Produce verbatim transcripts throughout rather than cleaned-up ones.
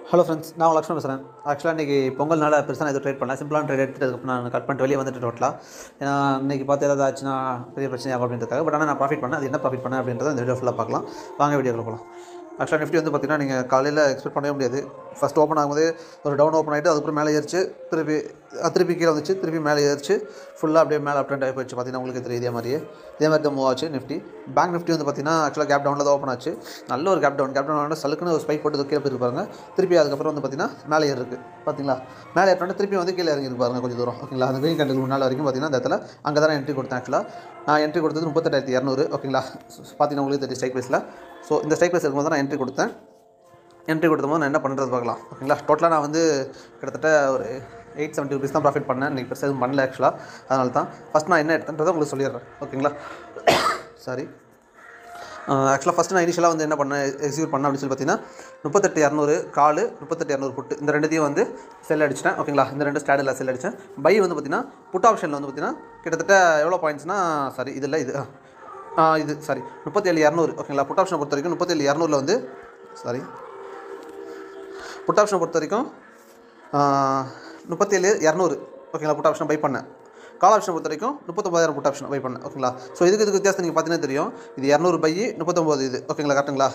Hello friends, நான் லக்ஷ்மண் பேசுகிறேன். ஆக்சுவலாக இன்றைக்கி பொங்கல்னால பெருசாக நான் எதுவும் ட்ரேட் பண்ணல. சிம்பிளான ட்ரேட் எடுத்துட்டு நான் கட் பண்ணிட்டு வெளியே வந்துட்டு டோட்டலாக. ஏன்னா இன்றைக்கி பார்த்து ஏதாவது ஆச்சுன்னா பெரிய பிரச்சனை ஆகும் அப்படின்றதுக்காக. பட் ஆனால் நான் ப்ராஃபிட் பண்ணேன். அது என்ன ப்ராஃபிட் பண்ணேன் அப்படின்றத இந்த வீடியோ ஃபுல்லாக பார்க்கலாம். வாங்க வீடியோவில் போகலாம். ஆக்சுவலாக நிஃப்டி வந்து பார்த்திங்கன்னா நீங்கள் காலையில் எக்ஸ்பெக்ட் பண்ணவே முடியாது. ஃபஸ்ட் ஓப்பன் ஆகும்போது ஒரு டவுன் ஓப்பன் ஆகிட்டு அதுக்கப்புறம் மேலே ஏறிச்சு, திருப்பி திருப்பி கீழே வந்துச்சு, திருப்பி மேலே ஏறிச்சு, ஃபுல்லாக அப்படியே மேலே அப் ட்ரெண்ட் ஆகி போயிடுச்சு. பார்த்திங்கன்னா உங்களுக்கு தெரியும் இதே மாதிரியே இதே மாதிரி தான் மூவ் ஆச்சு நிஃப்டி. பேங்க் நிஃப்டி வந்து பார்த்திங்கன்னா ஆக்சுவலாக கேப் டவுனில் தான் ஓப்பன் ஆச்சு. நல்ல ஒரு கேப் டவுன் கேப் டவுன் சலுக்குன்னு ஒரு ஸ்பைக் போட்டு கீழே போயிருப்பாங்க. திருப்பி அதுக்கப்புறம் வந்து பார்த்திங்கன்னா மேலே ஏறி இருக்குது. பார்த்தீங்களா, மேலே ஏறினா திருப்பி வந்து கீழே இறங்கி இருப்பாருங்க கொஞ்சம் தூரம். ஓகேங்களா, அந்த கிரீன் கேண்டில் முன்னால் வரைக்கும் பார்த்திங்கன்னா அந்த இடத்துல அங்கே தான் என்ட்ரி கொடுத்தேன். ஆக்சுவலாக நான் என்ட்ரி கொடுத்தது முப்பத்தெட்டாயிரத்தி இரநூறு. ஓகேங்களா, பார்த்தீங்கன்னா உங்களுக்கு தெரியும் ஸ்ட்ரைக் ப்ரைஸில். ஸோ இந்த ஸ்ட்ரைக் ப்ரைஸ் இருக்கும்போது நான் என்ட்ரி கொடுத்தேன். என்ட்ரி கொடுத்தபோது நான் என்ன பண்ணுறது பார்க்கலாம். ஓகேங்களா, டோட்டலாக நான் வந்து கிட்டத்தட்ட ஒரு எயிட் செவன்ட்டி ருபீஸ் தான் ப்ராஃபிட் பண்ணேன். இன்றைக்கி பெருசாக எதுவும் பண்ணல ஆக்சுவலாக. அதனால தான் ஃபஸ்ட் நான் என்ன எடுத்தேன்றதை உங்களுக்கு சொல்லிடுறேன். ஓகேங்களா, சாரி. ஆக்சுவலாக ஃபஸ்ட்டு நான் இனிஷியலாக வந்து என்ன பண்ணேன், எக்ஸிக்யூட் பண்ணேன் அப்படின்னு சொல்லி பார்த்தீங்கன்னா முப்பத்தெட்டு இரநூறு காலு, முப்பத்தெட்டு இரநூறு புட்டு, இந்த ரெண்டுத்தையும் வந்து செல் அடிச்சிட்டேன். ஓகேங்களா, இந்த ரெண்டு ஸ்டாடில் செல் அடித்தேன். பை வந்து பார்த்திங்கன்னா புட் ஆப்ஷனில் வந்து பார்த்திங்கன்னா கிட்டத்தட்ட எவ்வளோ பாயிண்ட்ஸ்னால், சாரி இது இல்லை, இது இது சாரி முப்பத்தேழு இரநூறு. ஓகேங்களா, புட் ஆப்ஷனை பொறுத்த வரைக்கும் முப்பத்தேழு இரநூறில் வந்து சாரி புட் ஆப்ஷனை பொறுத்த வரைக்கும் முப்பத்தேழு இரநூறு. ஓகேங்களா, புட் ஆப்ஷனை பை பண்ணேன். கால் ஆப்ஷனை பொறுத்த வரைக்கும் முப்பத்தொம்பதாயிரம் புட் ஆப்ஷன் பை பண்ணேன். ஓகேங்களா, ஸோ இதுக்கு இதுக்கு வித்தியாசம் நீங்கள் பார்த்தீங்கன்னா தெரியும். இது இரநூறு பை முப்பத்தொம்பது இது. ஓகேங்களா, கரெக்டுங்களா.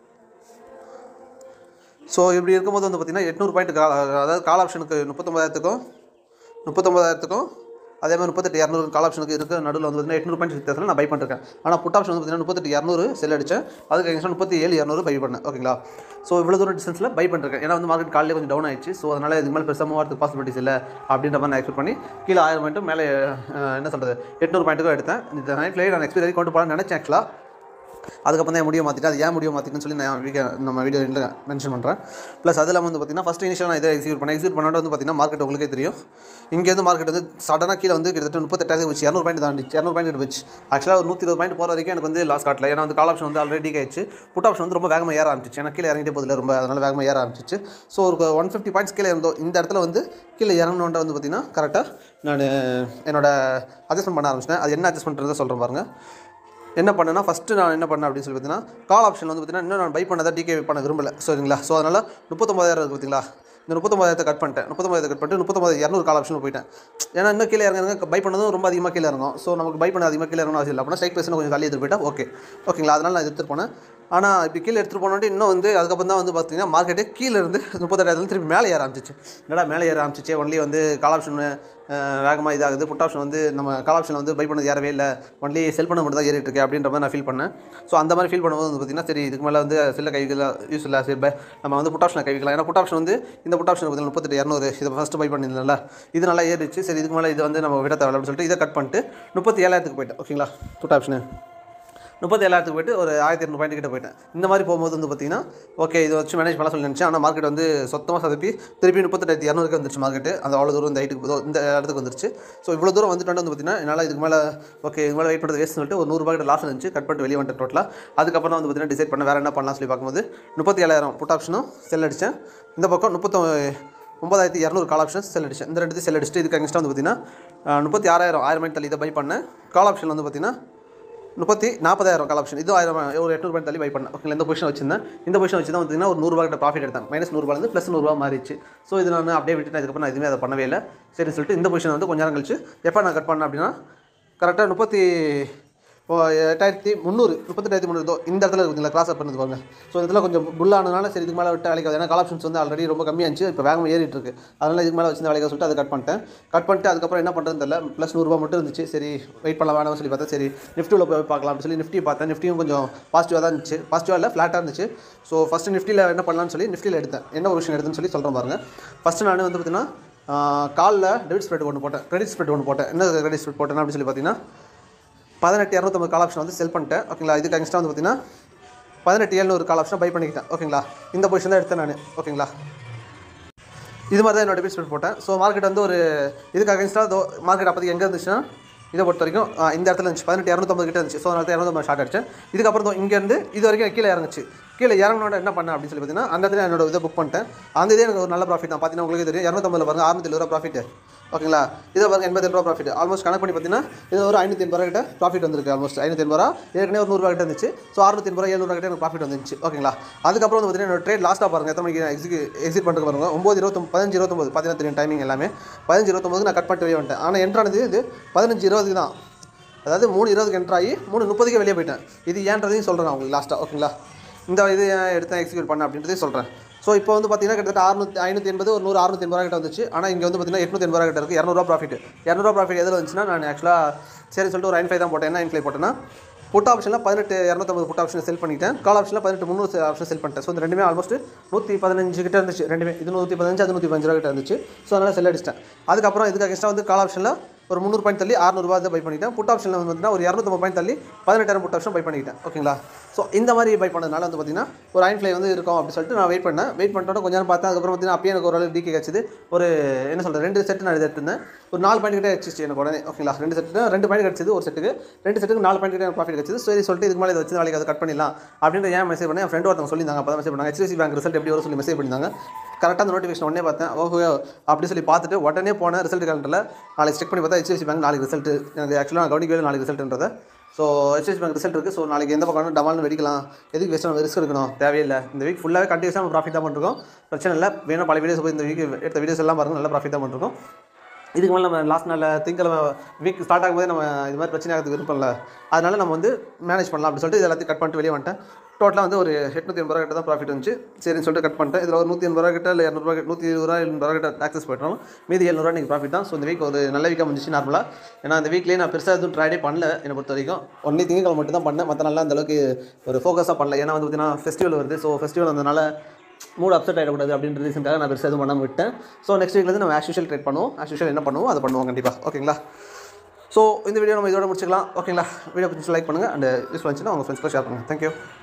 ஸோ இப்படி இருக்கும்போது வந்து பார்த்திங்கன்னா எட்நூறு பாயிண்ட் கா அதாவது கால் ஆப்ஷனுக்கு முப்பத்தொம்பதாயிரத்துக்கும் முப்பத்தொம்பதாயிரத்துக்கும் அதே மாதிரி முப்பத்தெட்டு இரநூறு கால் ஆப்ஷனுக்கு இருக்க நடுவில் வந்து பார்த்திங்கன்னா எட்நூறு பாயிண்ட் வித்தியாசத்தில் நான் பை பண்ணிருக்கேன். ஆனால் புட் ஆப்ஷன் வந்து பார்த்திங்கன்னா முப்பத்தெட்டு இரநூறு செல் அடித்தேன். அதுக்கு எக்ஸ்ட்ரா முப்பத்தி ஏழு இரநூறு பை பண்ணேன். ஓகேங்களா, ஸோ இவ்வளோ தூரம் டிஸ்டன்ஸில் பை பண்ணிருக்கேன். ஏன்னா வந்து மார்க்கெட் காலையில் கொஞ்சம் டவுன் ஆயிடுச்சு. ஸோ அதனால் இதுக்கு மேலே பெருசாக மூவ் ஆகிறதுக்கு பாசிபிலிட்டிஸ் இல்லை அப்படின்ற மாதிரி நான் எக்ஸ்பெக்ட் பண்ணி கீழே ஆயிரம் பாயிண்ட்டு மேலே என்ன சொல்கிறது எட்நூறு பாயிண்ட்டுக்கும் எடுத்தேன். இந்த நைட்லேயே நான் எக்ஸ்பீரியன்ஸ் கொண்டு போகலான்னு நினச்சேன் ஆக்சுவலாக. அதுக்கப்புறம் தான் முடிய மாற்றிட்டு அது ஏன் முடிய மாற்றிட்டுன்னு சொல்லி நான் வீடியோ நம்ம வீடியோ மென்ஷன் பண்ணுறேன். ப்ளஸ் அதில் வந்து பார்த்திங்கன்னா ஃபஸ்ட் இனிஷியல் நான் இதை எக்ஸிக்யூட் பண்ணேன். எக்ஸிக்யூட் பண்ணால் வந்து பார்த்திங்கன்னா மார்க்கெட் உங்களுக்கே தெரியும். இங்கேருந்து மார்க்கெட் வந்து சடனாக கீழே வந்து கிட்டத்தட்ட முப்பத்தெட்டாயிரம் வச்சு இரநூறு பாயிண்ட் தாண்டிச்சு. இரநூறு பாயிண்ட் வச்சு ஆக்சுவலாக ஒரு நூற்றி இருபது பாயிண்ட் போகிற வரைக்கும் எனக்கு வந்து லாஸ் காட்டல. ஏன்னா வந்து கால் ஆப்ஷன் வந்து ஆல்ரெடி ஆயிடுச்சு. புட் ஆப்ஷன் வந்து ரொம்ப வேகமாக ஏற ஆரம்பிச்சு. ஏன்னா கீழே இறங்கிட்டே போதில்லை ரொம்ப, அதனால் வேகமாக ஏற ஆரம்பிச்சிச்சு. ஸோ ஒரு ஒன் ஃபிஃப்டி பாயிண்ட்ஸ் கீழே இருந்தோம். இந்த இடத்துல வந்து கீழே இறங்கணுன்ற வந்து பார்த்திங்கன்னா கரெக்டாக நான் என்னோட அட்ஜஸ்ட்மெண்ட் பண்ண ஆரம்பிச்சிட்டேன். அது என்ன அட்ஜஸ்ட்மெண்ட்றதை சொல்கிறேன் பாருங்கள். என்ன பண்ணேன்னா ஃபஸ்ட்டு நான் என்ன பண்ணேன் அப்படின்னு சொல்லி பார்த்தீங்கன்னா கால் ஆப்ஷன் வந்து பார்த்திங்கன்னா இன்னும் நான் பை பண்ணதை டிகே பண்ண விரும்பலை. சரிங்களா, ஸோ அதனால் முப்பத்தொம்பதாயிரம் இருக்குது பார்த்தீங்களா, இந்த முப்பத்தொம்பதாயிரத்தை கட் பண்ணிட்டேன். முப்பத்தொம்பதாயிரத்தை கட் பண்ணிட்டு முப்பத்தொம்பது இரநூறு கால் ஆப்ஷனில் போயிட்டேன். ஏன்னா இன்னும் கீழே இறங்க பை பண்ணதும் ரொம்ப அதிகமாக கீழே இறங்கும். ஸோ நமக்கு பை பண்ண அதிகமாக கீழே இறங்கணும் அவசியம் இல்லை. அப்படின்னா ஸ்ட்ரைக் ப்ரைஸ் கொஞ்சம் தள்ளி எடுத்துகிட்டு போயிட்டா ஓகே. ஓகேங்களா, அதனால் நான் எடுத்துகிட்டு போனேன். ஆனால் இப்போ கீழே எடுத்துகிட்டு போனோட்டு இன்னும் வந்து அதுக்கப்புறம் தான் வந்து பார்த்திங்கன்னா மார்க்கெட்டே கீழே இருந்து முப்பத்தெட்டாயிரத்துல திருப்பி மேலே ஏற ஆரம்பிச்சிச்சு. என்னடா மேலே ஏற ஆரம்பிச்சிச்சு, ஒன்லி வந்து கால் ஆப்ஷன் வேகமாக இதாகுது, புட் ஆப்ஷன் வந்து நம்ம கால் ஆப்ஷன் வந்து பை பண்ணது ஏறவே இல்லை, ஒன்லி செல் பண்ண மட்டும் தான் ஏறிட்டு இருக்கு அப்படின்ற மாதிரி நான் ஃபீல் பண்ணேன். ஸோ அந்த மாதிரி ஃபீல் பண்ணும்போது வந்து பார்த்திங்கன்னா சரி இதுக்கு மேலே வந்து செல்ல கைவிக்கலாம் யூஸ் இல்லை, சரி பை நம்ம வந்து புட் ஆப்ஷனை கைவிக்கலாம். ஏன்னா புட் ஆப்ஷன் வந்து இந்த புட் ஆப்ஷன் பார்த்திங்கன்னா முப்பத்தெட்டு இரநூறு இதை ஃபஸ்ட்டு பை பண்ணியிருந்தேன்ல, இது நல்லா ஏறிச்சு. சரி இதுக்கு மேலே இது வந்து நம்ம விட தேவை அப்படின்னு சொல்லிட்டு இதை கட் பண்ணிட்டு முப்பத்தி ஏழாயிரத்துக்கு போயிட்டேன். ஓகேங்களா, புட் ஆப்ஷனு முப்பத்தி ஏழாயிரத்துக்கு போய்ட்டு ஒரு ஆயிரத்தி இரநூறு பாயிண்ட் கிட்ட போயிட்டேன். இந்த மாதிரி போகும்போது வந்து பார்த்திங்கன்னா ஓகே இதை வச்சு மேனேஜ் பண்ணலாம் சொல்லி நினச்சேன். ஆனால் மார்க்கெட் வந்து சொத்தமாக சதப்பி திருப்பி முப்பத்தெட்டாயிரத்தி இரநூறுக்கு வந்துருச்சு மார்க்கெட்டு. அது அவ்வளோ தூரம் இந்த ஹைட்டுக்கு இந்த இடத்துக்கு வந்துருச்சு. ஸோ இவ்வளோ தூரம் வந்துட்டு வந்து பார்த்திங்கன்னா என்னால் இதுக்கு மேலே ஓகே இது மேலே வெயிட் பண்ணுறது வேஸ்ட் சொல்லிட்டு ஒரு நூறு ரூபாய்க்கு லாஸ் இருந்துச்சு. கட் பண்ணிட்டு வெளியே வந்துட்டு டோட்டலாக. அதுக்கப்புறம் வந்து பார்த்திங்கன்னா டிசைட் பண்ண வேறு என்ன பண்ணலாம் சொல்லி பார்க்கும்போது முப்பத்தி ஏழாயிரம் புட் ஆப்ஷனும் செல் அடித்தேன். இந்த பக்கம் முப்பத்தொ ஒம்பதாயிரத்தி இரநூறு கால் ஆப்ஷன் செல் அடித்தேன். இந்த ரெண்டு செல் அடிச்சுட்டு இதுக்கு எக்ஸ்ட்ரா வந்து பார்த்திங்கன்னா முப்பத்தி ஆறாயிரம் ஆயிரம் பாயிண்ட் தள்ளி இதை பை பண்ணேன். கால் ஆப்ஷன் வந்து பார்த்திங்கன்னா முப்பத்தி நாற்பதாயிரம் கால் ஆப்ஷன் இது ஆயிரம் ஒரு எட்நூறு பாயிண்ட் தள்ளி பை பண்ணேன். ஓகே, இந்த பொசிஷன் வச்சிருந்தேன். இந்த பொசிஷன் வச்சு தான் பார்த்திங்கன்னா ஒரு நூறுரூவா கிட்ட ப்ராஃபிட் எடுத்தேன். மைனஸ் நூறுரூவாலேருந்து ப்ளஸ் நூறுரூவா மாறிச்சு. ஸோ இது நான் அப்படியே விட்டுட்டேன். அதுக்கப்புறம் நான் எதுவுமே அதை பண்ணவே இல்லை. சரி சொல்லிட்டு இந்த பொசிஷன் வந்து கொஞ்ச நேரம் கழிச்சு எப்போ நான் கட் பண்ணேன் அப்படின்னா கரெக்டாக முப்பத்தி எட்டாயிரத்தி முந்நூறு முப்பத்தெட்டாயிரத்தி முந்நூறு இந்த இடத்துல இருக்குதுங்களா கிராஸ் அப் பண்ணது பாருங்க. ஸோ இதில் கொஞ்சம் புல்லானதுனால சரி இதுக்கு மேலே விட்டு வேலைக்காது. ஏன்னா கால் ஆப்ஷன்ஸ் வந்து ஆல்ரெடி ரொம்ப கம்மியாச்சு, இப்போ வேகமாக ஏறிட்டு இருக்கு. அதனால் இதுக்கு மேலே வச்சு வேலைக்காக சொல்லிட்டு அதை கட் பண்ணிட்டேன். கட் பண்ணிட்டு அதுக்கப்புறம் என்ன பண்ணுறதுன்னு தெரியல. ப்ளஸ் நூறுரூவா மட்டும் இருந்துச்சு. சரி வெயிட் பண்ணலாம் வேணாம்னு சொல்லி பார்த்தா சரி நிஃப்டியில் போய் பார்க்கலாம் அப்படின்னு சொல்லி நிஃப்டி பார்த்தேன். நிஃப்டியும் கொஞ்சம் பாசிட்டிவாக தான் இருந்துச்சு. பாசிட்டிவாக இல்லை ஃப்ளாட்டாக இருந்துச்சு. ஸோ ஃபஸ்ட்டு நிஃப்டியில் என்ன பண்ணலான்னு சொல்லி நிஃப்டியில் எடுத்தேன். என்ன ஒரு விஷயம் எடுத்துன்னு சொல்லி சொல்கிறேன் பாருங்கள். ஃபஸ்ட்டு நான் வந்து பார்த்திங்கன்னா காலில் டெபிட் ஸ்ப்ரெட் ஒன்று போட்டேன், கிரெடிட் ஸ்ப்ரெட் ஒன்று போட்டேன். என்ன கிரெடிட் ஸ்ப்ரெட் போட்டேன் அப்படின்னு சொல்லி பார்த்தீங்கன்னா பதினெட்டு இரநூத்தம்பது கால் ஆப்ஷன் வந்து செல் பண்ணிட்டேன். ஓகேங்களா, இதுக்கு எக்ஸ்ட்ரா வந்து பார்த்திங்கன்னா பதினெட்டு ஏழ்நூறு கால் ஆப்ஷன் பை பண்ணிக்கிட்டேன். ஓகேங்களா, இந்த பொசிஷன் தான் எடுத்தேன் நான். ஓகேங்களா, இது மாதிரி தான் என்னோட டெபிட் ஸ்ப்ரெட் போட்டேன். ஸோ மார்க்கெட் வந்து ஒரு இதுக்கு அகேன்ஸ்டாக மார்க்கெட் அப்போதைக்கு எங்கே இருந்துச்சுன்னா இதை பொறுத்த வரைக்கும் இந்த இடத்துல இருந்துச்சு பதினெட்டு இரநூத்தம்பது கிட்ட இருந்துச்சு. ஸோ அதனால இரநூத்தம்பது ஷார்ட் அடிச்சேன். இதுக்கப்புறம் இங்கேருந்து இது வரைக்கும் கீழே இறங்குச்சு. கீழே இறங்கினோட என்ன பண்ணேன் அப்படின்னு சொல்லி பார்த்தீங்கன்னா அந்த இடத்துல என்னோட இதை புக் பண்ணிட்டேன். அந்த இதே எனக்கு ஒரு நல்ல ப்ராஃபிட் தான். பார்த்தீங்கன்னா உங்களுக்கு தெரியும் இரநூத்தம்பதுல பாருங்க அறுநூத்தி எழுபது ரூபா ப்ராஃபிட். ஓகேங்களா, இதை பாருங்க எண்பது ரூபா ப்ராஃபிட். ஆல்மோஸ்ட் கணக்கு பண்ணி பார்த்தீங்கன்னா இது ஒரு ஐநூற்றி எண்பது ரூபா கிட்ட ப்ராஃபிட் வந்திருக்கு. ஆல்மோஸ்ட் ஐநூற்றி எண்பது ரூபா ஏற்கனவே ஒரு நூறுரூவா கிட்ட இருந்துச்சு. ஸோ அறுநூத்தி எண்பது ரூபா எழுநூறு கிட்ட எனக்கு ப்ராஃபிட் வந்துச்சு. ஓகேங்களா, அதுக்கப்புறம் வந்து பார்த்தீங்கன்னா என்னோட ட்ரேட் லாஸ்ட்டாக பாருங்க எத்தனை மணிக்கு எக்ஸிக் எக்ஸிட் பண்ணுறது பாருங்க ஒம்பது இருபத்தொம்பது பதினஞ்சு இருபத்தொம்பது பார்த்தீங்கன்னா தெரியும் டைமிங் எல்லாமே பதினஞ்சு இருபத்தொம்பது நான் கட் பண்ணிட்டு வெளியே வந்துட்டேன். ஆனால் என்ட்ரானது இது பதினஞ்சு இருபதுக்கு தான். அதாவது மூணு இருபதுக்கு என்ட்ராகி மூணு முப்பதுக்கு வெளியே போயிட்டேன். இது ஏன்றதையும் சொல்கிறேன் உங்களுக்கு லாஸ்ட்டாக. ஓகேங்களா, இந்த இது எடுத்தேன் எக்ஸிக்யூட் பண்ண அப்படின்றதையும் சொல்கிறேன். ஸோ இப்போ வந்து பார்த்தீங்கன்னா கிட்டத்தட்ட அறுநூத்தி ஐநூற்றி எண்பது ஒரு நூறு அறுநூத்தி எண்பது ரூபா கிட்ட வந்துச்சு. ஆனால் இங்கே வந்து பார்த்தீங்கன்னா எட்நூற்றி எண்பது ரூபா கிட்ட இருக்குது. இரநூறுவா ப்ராஃபிட். இரநூறுவா ப்ராஃபிட் எதில் வந்துச்சுன்னா நான் ஆக்சுவலாக சரி சொல்லிட்டு ஒரு ஐன் ஃபைவ் தான் போட்டேன். என்ன ஐன் ஃபைவ் போட்டேன்னா புட் ஆப்ஷனில் பதினெட்டு இரநூத்தம்பது புட் ஆப்ஷன் செல் பண்ணிட்டேன். கால் ஆப்ஷனில் பதினெட்டு முந்நூறு ஆப்ஷன் செல் பண்ணிட்டேன். ஸோ இந்த ரெண்டுமே ஆல்மோஸ்ட் நூற்றி பதினஞ்சு கிட்ட இருந்துச்சு. ரெண்டுமே இது நூற்றி பதினஞ்சு அது நூற்றி பதினஞ்சு ரூபா கிட்ட இருந்துச்சு. ஸோ அதனால் செல் அடிச்சிட்டேன். அதுக்கப்புறம் இதுக்கு எக்ஸ்ட்ரா வந்து கால் ஆப்ஷனில் ஒரு முந்நூறு பாயிண்ட் தள்ளி அறுநூறுவா தான் பை பண்ணிட்டேன். புட் ஆப்ஷனில் வந்து பார்த்தீங்கன்னா ஒரு இரநூத்தம்பது பாயிண்ட் தள்ளி பதினெட்டாயிரம் புட் ஆப்ஷன் பை பண்ணிக்கிட்டேன். ஓகேங்களா, ஸோ இந்த மாதிரி பை பண்ணதுனால வந்து பார்த்தீங்கன்னா ஒரு ஐன் ஃப்ளை வந்து இருக்கும் அப்படின்னு சொல்லிட்டு நான் வெயிட் பண்ணேன். வெயிட் பண்ணிட்டோம் கொஞ்சம் நேரம் பார்த்தேன். அதுக்கப்புறம் பார்த்தீங்கன்னா அப்பயே எனக்கு ஒரு அளவு டிகே கிடச்சிது. ஒரு என்ன சொல்கிறது ரெண்டு செட்டு நான் எடுத்துருந்தேன். ஒரு நாலு பாயிண்ட் கிட்டே கிடச்சிச்சு எனக்கு உடனே. ஓகேங்களா, ரெண்டு செட்டு ரெண்டு பாயிண்ட் கிடச்சிது ஒரு செட்டுக்கு. ரெண்டு செட்டுக்கு நாலு பாயிண்ட் கிட்டே எனக்கு ப்ராஃபிட் கிடச்சிது. சரி சொல்லிட்டு இதுக்கு மேலே இதை வச்சு நாளைக்கு அதை கட் பண்ணிடலாம் அப்படின்ற ஏன் மெசேஜ் பண்ணேன். என் ஃப்ரெண்ட் ஒருத்தவங்க சொல்லியிருந்தாங்க. அப்போ தான் மெசேஜ் பண்ணாங்க ஹெச்டிஎஃப்சி பேங்க் ரிசல்ட் எப்படி வரும் சொல்லி மெசேஜ் பண்ணியிருந்தாங்க. கரெக்டாக அந்த நோட்டிஃபிகேஷன் உடனே பார்த்தேன். ஓஹோ அப்படி சொல்லி பார்த்துட்டு உடனே போனேன் ரிசல்ட் கேலண்டரில். நாளைக்கு செக் பண்ணி பார்த்தா ஹெச்டிஎஃப்சி பேங்க் நாளைக்கு ரிசல்ட். எனக்கு ஆக்சுவலாக நான் கவனிக்கவே நாளைக்கு ரிசல்ட்ன்றதை. ஸோ ஹெச்டிஎஃப்சி பேங்க் ரிசல்ட் இருக்குது. ஸோ நாளைக்கு எந்த பக்கம் டமால்னு வெடிக்கலாம். எதுக்கு வேஸ்ட் நம்ம ரிஸ்க் எடுக்கணும் தேவையில்லை. இந்த வீக் ஃபுல்லாகவே கண்டினியூஸாக நம்ம ப்ராஃபிட் தான் பண்ணிருக்கோம். பிரச்சனை இல்லை. வேணும் பல வீடியோஸ் போய் இந்த வீக் எடுத்த வீடியோஸ் எல்லாம் பாருங்கள். நல்லா ப்ராஃபிட் தான் பண்ணிருக்கோம். இதுக்கு மேலே நம்ம லாஸ்ட் நாளில் திங்கிழமை வீக் ஸ்டார்ட் ஆகும்போது நம்ம இது மாதிரி பிரச்சனை ஆகிறதுக்கு விருப்பம் இல்லை. அதனால் நம்ம வந்து மேனேஜ் பண்ணலாம் அப்படின்னு சொல்லிட்டு இது எல்லாத்தையும் கட் பண்ணிட்டு வெளியே வந்துட்டேன். டோட்டலாக வந்து ஒரு எட்நூற்றி எண்பது ரூபா கிட்ட தான் ப்ராஃபிட் வந்துச்சு. சரின்னு சொல்லிட்டு கட் பண்ணிட்டேன். இதில் ஒரு நூற்றி எண்பது ரூபா கிட்ட இல்லை இரநூறுவா நூற்றி இருபது ரூபா எண்பது ரூபா கிட்ட டாக்ஸஸ் போய்ட்டோம். மீதி எழுநூறுவா நீங்கள் ப்ராஃபிட் தான். ஸோ இந்த வீக் ஒரு நல்ல வீக்காக முடிஞ்சிச்சு நார்மலாக. ஏன்னா அந்த வீக்லேயே நான் பெருசாக எதுவும் ட்ரைடே பண்ணல. என்னை பொறுத்த வரைக்கும் ஒன்லி திங்கக்கிழமை மட்டும் தான் பண்ணேன். மற்ற நாளில் அந்தளவுக்கு ஒரு ஃபோக்கஸாக பண்ணல. ஏன்னா வந்து பார்த்தீங்கன்னா ஃபெஸ்டிவல் வருது. ஸோ ஃபெஸ்டிவல் வந்ததுனால மூட் அப்செட் ஆகிடக்கூடாது அப்படின்ற ரீசனுக்காக நான் பெருசாக எதுவும் பண்ணாமல் விட்டேன். ஸோ நெக்ஸ்ட் வீக்லேருந்து நம்ம ஆஸ் யூஷுவல் ட்ரேட் பண்ணுவோம். ஆஸ் யூஷுவல் என்ன பண்ணுவோம் அதை பண்ணுவோம் கண்டிப்பாக. ஓகேங்களா, ஸோ இந்த வீடியோ நம்ம இதோட முடிச்சுக்கலாம். ஓகேங்களா, வீடியோ பிடிச்சி லைக் பண்ணுங்கள். அண்ட் யூஸ்ஃபுல் இருந்துச்சுன்னா உங்கள் ஃப்ரெண்ட்ஸ்க்கு ஷேர் பண்ணுங்கள். தேங்க்யூ.